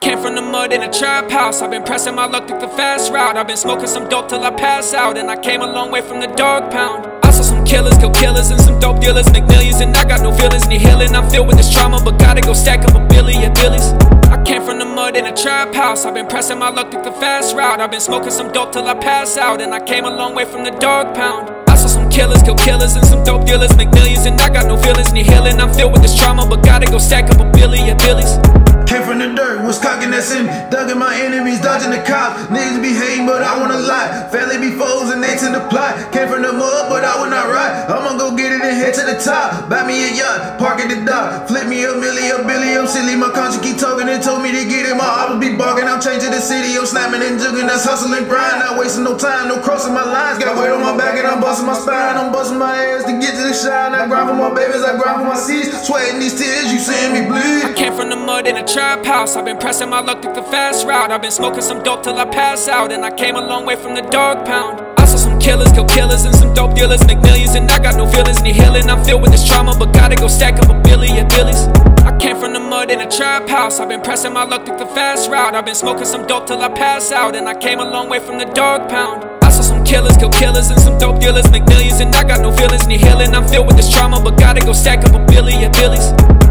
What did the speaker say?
Came from the mud in a trap house. I've been pressing my luck through the fast route. I've been smoking some dope till I pass out, and I came a long way from the dog pound. I saw some killers kill killers and some dope dealers make millions, and I got no feelings, need healing. I'm filled with this trauma, but gotta go stack up a billy of billies. I came from the mud in a trap house. I've been pressing my luck through the fast route. I've been smoking some dope till I pass out, and I came a long way from the dog pound. I saw some killers kill killers and some dope dealers make millions, and I got no feelings, need healing. I'm filled with this trauma, but gotta go stack up a billy of billies. Came from the dirt, was cocking that's in me. Dugging my enemies, dodging the cops. Niggas be hating, but I wanna lie. Family be foes and they tend to plot. Came from the mud, but I would not ride. I'ma go get it and head to the top. Buy me a yacht, park at the dock. Flip me a milli, a billy, I'm silly. My conscience keep talking and told me to get it. My albums be barking, I'm changing the city. I'm snapping and jugging, that's hustling grind. Not wasting no time, no crossing my lines. Got weight on my back and I'm busting my spine. I'm busting my ass to get to the shine. I grind for my babies, I grind for my seeds. Sweating these tears, you seeing me bleed. I came from the mud in a trap house. I've been pressing my luck through the fast route. I've been smoking some dope till I pass out, and I came a long way from the dog pound. I saw some killers kill killers and some dope dealers make millions, and I got no feelings, need healing. I'm filled with this trauma, but gotta go stack up a billy of billies. I came from the mud in a trap house. I've been pressing my luck through the fast route. I've been smoking some dope till I pass out, and I came a long way from the dog pound. I saw some killers kill killers and some dope dealers make millions, and I got no feelings, need healing. I'm filled with this trauma, but gotta go stack up a billy of billies.